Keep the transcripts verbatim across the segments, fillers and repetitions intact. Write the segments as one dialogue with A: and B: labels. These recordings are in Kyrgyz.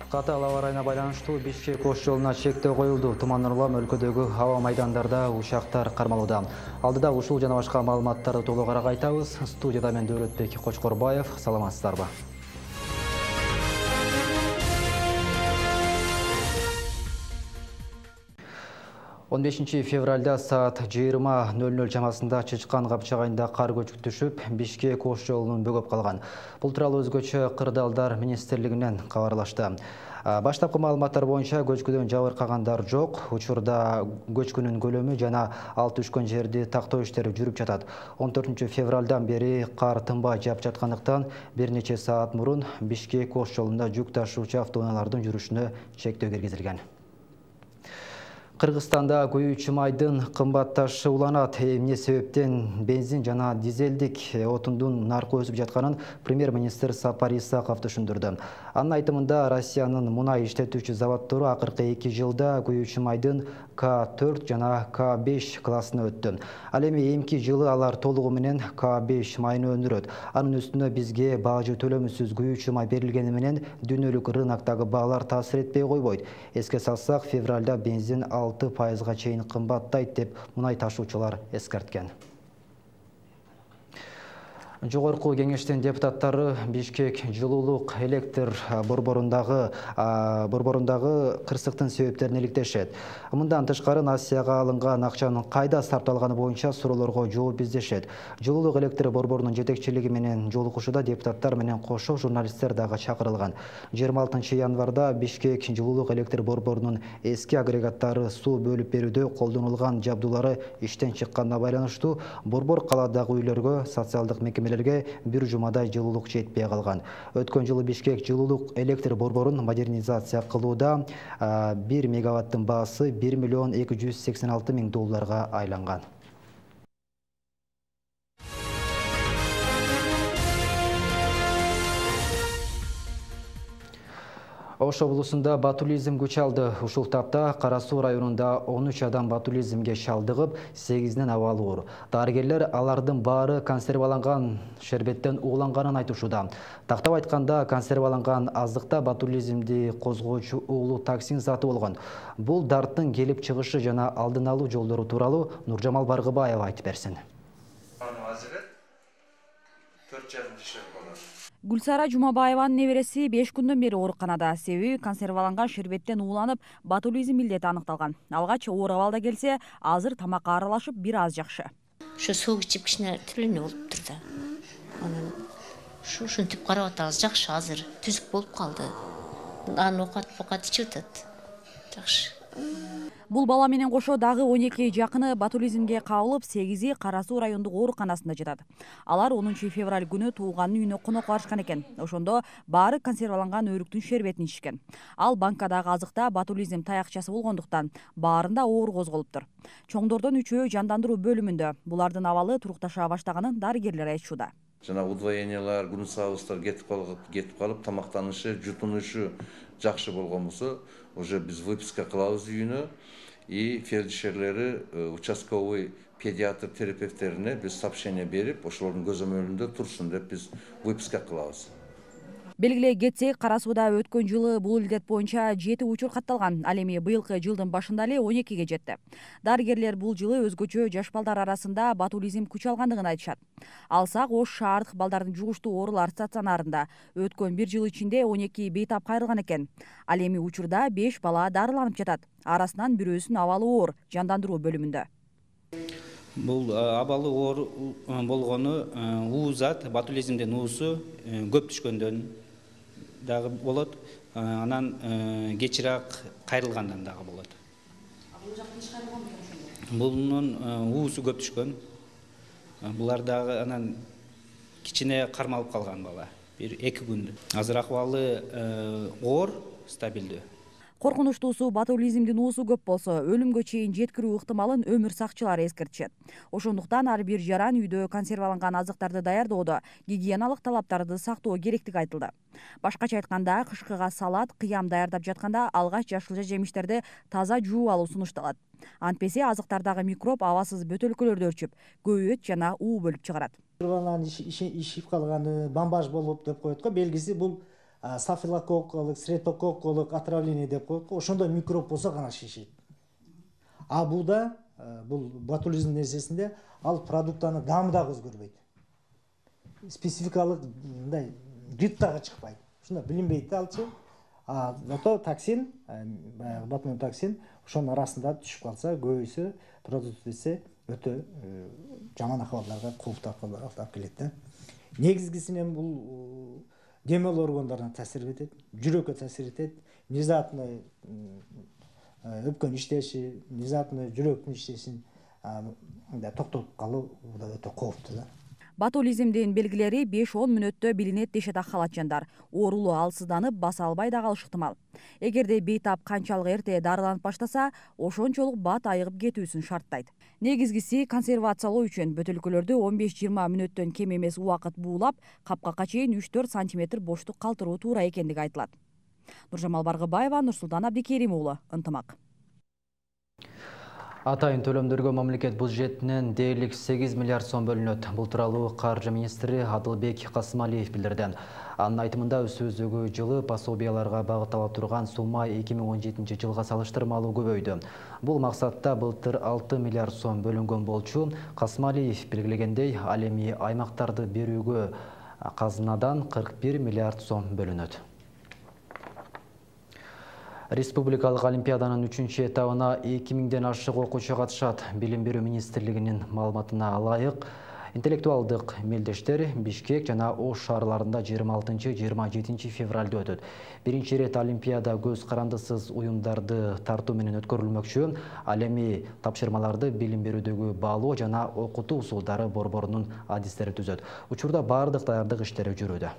A: Катал аба ырайына байланыштуу Бишкек Ош жолуна чектөө коюлду. Туман урлам өлкөдөгү аба майдандарда учактар кармалууда. Алдыда ушул жана башка маалыматтарды толугураак айтабыз. Студияда мен Дөөлөтбек Кочкорбаев. Саламатсыздарбы? он бешинчи февралда саат жыйырма нөл нөл чамасында Чычкан капчагайында кар көчүк түшүп, Бишкек Ош жолунун бөгөп калган. Бул тууралуу өзгөчө Кырдаалдар министрлигинен кабарлашты. Баштапкы маалыматтар боюнча көчкүдөн жабыркагандар жок. Учурда көчкүнүн көлөмү жана ал түшкөн жерди тактоо иштери жүрүп жатат. он төртүнчү февралдан бери кар тынбай жаап жаткандыктан бир нече саат мурун Бишкек Ош жолунда жүк ташуучу автоунаалардын жүрүшүнө чектөө киргизилген. Кыргызстанда күйүүчү майдын кымбатташы уланат. Эмне себептен бензин жана дизелдик отундун наркы өсүп жатканын премьер-министр Сапар Исаков түшүндүрдү. Анын айтымында Россиянын мунай иштетүүчү заводдору акыркы эки жылда күйүүчү майдын К төрт жана К беш классына өттү. Ал эми эмки жылы алар толугу менен К беш майын өндүрөт. Анын үстүнө бизге бажы төлөмсүз күйүүчү май берилгени менен дүйнөлүк рыноктогу баалар таасир этпей койбойт. Эске салсак, февралда бензин алты пайызга чейин кымбаттайт деп мунай ташуучулар эскерткен. Жогорку кеңештин депутаттары Бишкек жылуулук электр борборундагы борборундагы кырсыктын себептерин иликтешет. Мындан тышкары Насияга алынган акчанын кайда сарпталганы боюнча суроолорго жооп издешет. Жылуулук электр борборунун жетекчилиги менен жолугушууда депутаттар менен кошо журналисттер дагы чакырылган. жыйырма алтынчы январда Бишкек жылуулук электр борборунун эски агрегаттары суу бөлүп берүүдө колдонулган жабдуулары иштен чыкканына байланыштуу борбор каладагы үйлөргө, социалдык мекеме бир жумадай жылуулук жетпей калган. Өткөн жылы Бишкек жылуулук электр борборун модернизация кылууда бир мегаваттын баасы бир миллион эки жүз сексен алты миң долларга айланган. Ош облусунда ботулизм күч алды. Ушул тапта Кара Суу районунда он үч адам ботулизмге шалдыгып, сегизинен абалы оор. Дарыгерлер алардын баары консерваланган шербеттен ууланганын айтышууда. Тактап айтканда, консерваланган аздыкта ботулизмди козгоочу уулуу токсин заты болгон. Бул дарттын келип чыгышы жана алдын алуу жолдору тууралуу Нуржамал Баргыбаева айтып берсин.
B: Гүлсара Жумабаеванын небереси беш күндөн бери ооруканада. Себеби консерваланган шербеттен ууланып, ботулизм илдети аныкталган. Алгач оор абалда келсе, азыр тамакка аралашып бир аз жакшы.
C: Ошо суу ичип кичине тилине болуп турду. Анан ушу ушинтип карап атабыз, жакшы азыр түзүк болуп калды. Анан окат покат ичип атат. Жакшы.
B: Бул бала менен кошо дагы он эки жакыны ботулизмге кабылып, сегизи Кара Суу райондук ооруканасында жатат. Алар онунчу февраль күнү тууганын үйүнө конок барышкан экен. Ошондо баары консерваланган өрүктүн шербетин ичишкен. Ал банкадагы азыкта ботулизм таякчасы болгондуктан баарында оор козголуптур. Чоңдордон үчөө жандандыруу бөлүмүндө. Булардын абалы турукташа баштаганын дарыгерлер айтышууда.
D: Жана удвоениялар, күнүс абыстар кетип калып, кетип калып, тамактанышы, жутунушу жакшы болгон болсо, уже биз выписка кылабыз үйүнө. И фельдшерлери, участковый педиатр терапевттерине биз сообщение берип, ошолордун көзөмөлүндө турсун деп биз выписка кылабыз.
B: Белгилей кетсек, Кара Сууда өткөн жылы бул илдет боюнча жети учур катталган. Ал эми быйылкы жылдын башында эле он экиге жетти. Дарыгерлер бул жылы өзгөчө жаш балдар арасында ботулизм күч алгандыгын айтышат. Алсак, Ош шаардык балдардын жугуштуу оорулар стационарында өткөн бир жыл ичинде он эки бейтап кайрылган экен. Ал эми учурда беш бала дарыланып жатат. Арасынан бирөөсүнүн абалы оор, жандандыруу бөлүмүндө.
E: Бул абалы оор болгону уу зат, ботулизмдин уусу көп түшкөндөн дагы болот. Анан кечирээк кайрылгандан дагы болот.
B: Бул жактан чыгарылган ошондо?
E: Бунун уусу көп түшкөн. Булар дагы анан кичине кармалып калган бала. Бир эки күндө. Азыр акыбалы оор, стабилдүү.
B: Коркунучтуусу ботулизмдин уусу көп болсо, өлүмгө чейин жеткирүү ыктымалын өмүр сакчылары эскертишет. Ошондуктан ар бир жаран үйдө консерваланган азыктарды даярдоодо гигиеналык талаптарды сактоо керектиги айтылды. Башкача айтканда, кышкыга салат, кыям даярдап жатканда алгач жашылча жемиштерди таза жууп алуу сунушталат. Антпесе азыктардагы микроб абасыз бөтөлкөлөрдү өрчүп, көбөйөт жана уу бөлүп чыгарат.
F: Баланын ишип калганы, бамбаж болуп деп коет го, белгиси бул стафилококкалык, стрептококкалык отравление деп коет го, ошондой микроб болсо гана шишийт. А буда, бул ботулизм нерсесинде ал продуктаны даамы дагы өзгөрбөйт. Спецификалык мындай жыт дагы чыкпайт. Ушуна билинбейт да алчы. А зато токсин, баягы ботулотоксин ошонун арасында түшүп калса, көбөйсө, продукт этсе өтө жаман акыбалдарга, кооптуу акыбалдарга алып келет да. Негизгисинен бул демел органдарына таасир этет, жүрөккө таасир этет, внезапно өпкөн иштеши, внезапно жүрөктүн иштешин токтотуп калуу да өтө кооптуу да.
B: Ботулизмдин белгилери беш он мүнөттө билинет дешет ак халатчандар. Оорулуу алсызданып, баса албай да калышы ыктымал. Эгерде бейтап канчалык эрте дарыланып баштаса, ошончолук бат айыгып кетүүсүн шарттайт. Негизгиси консервациялоо үчүн бөтөлкөлөрдү он беш жыйырма мүнөттөн кем эмес убакыт буулап, капкакка чейин үч төрт сантиметр боштук калтыруу туура экендиги айтылат. Нуржамал Баргыбаева, Нурсултан Абдикерим уулу, Ынтымак.
A: Атайын төлөмдөргө мамлекет бюджетинен дээрлик сегиз миллиард сом бөлүнөт. Бул тууралуу каржы министри Адылбек Касымалиев билдирди. Анын айтымында өсүүзөгү жылы пособияларга багытталып турган сумма эки миң он жетинчи жылга салыштырмалуу көбөйдү. Бул максатта былтыр алты миллиард сом бөлүнгөн болчу. Касымалиев белгилегендей, ал эми аймактарды берүүгө казынадан кырк бир миллиард сом бөлүнөт. Республикалык олимпиаданын үчүнчү этабына эки миңден ашык окуучу катышат. Билим берүү министрлигинин маалыматына ылайык, интеллектуалдык мелдештер Бишкек жана Ош шаарларында жыйырма алтынчы — жыйырма жетинчи февралда өтөт. Биринчи ирет олимпиада көз карандысыз уюмдарды тартуу менен өткөрүлмөкчү. Ал эми тапшырмаларды билим берүүдөгү баалоо жана окутуу усулдары борборунун адистери түзөт. Учурда бардык даярдык иштери жүрүүдө.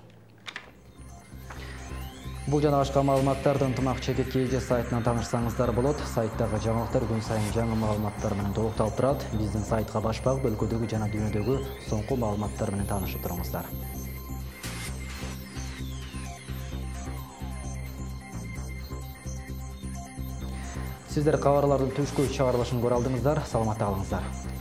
A: Бул жана башка маалыматтарды Ынтымак чекит кей же сайтынан таанышсаңыздар болот. Сайттагы жаңылыктар күн сайын жаңы маалыматтар менен толукталып турат. Биздин сайтка башпак бөлкөдөгү жана дүйнөдөгү соңку маалыматтар менен таанышып туруңуздар. Сиздер кабарлардын түшкү чыгарылышын көрө алдыңыздар. Саламатта калыңыздар.